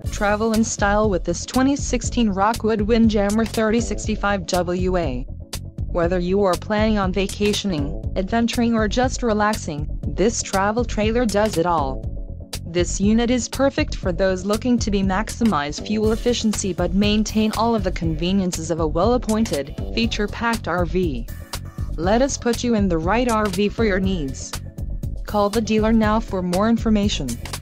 Travel in style with this 2016 ROCKWOOD WINDJAMMER 3065WA. Whether you are planning on vacationing, adventuring or just relaxing, this travel trailer does it all. This unit is perfect for those looking to maximize fuel efficiency but maintain all of the conveniences of a well-appointed, feature-packed RV. Let us put you in the right RV for your needs. Call the dealer now for more information.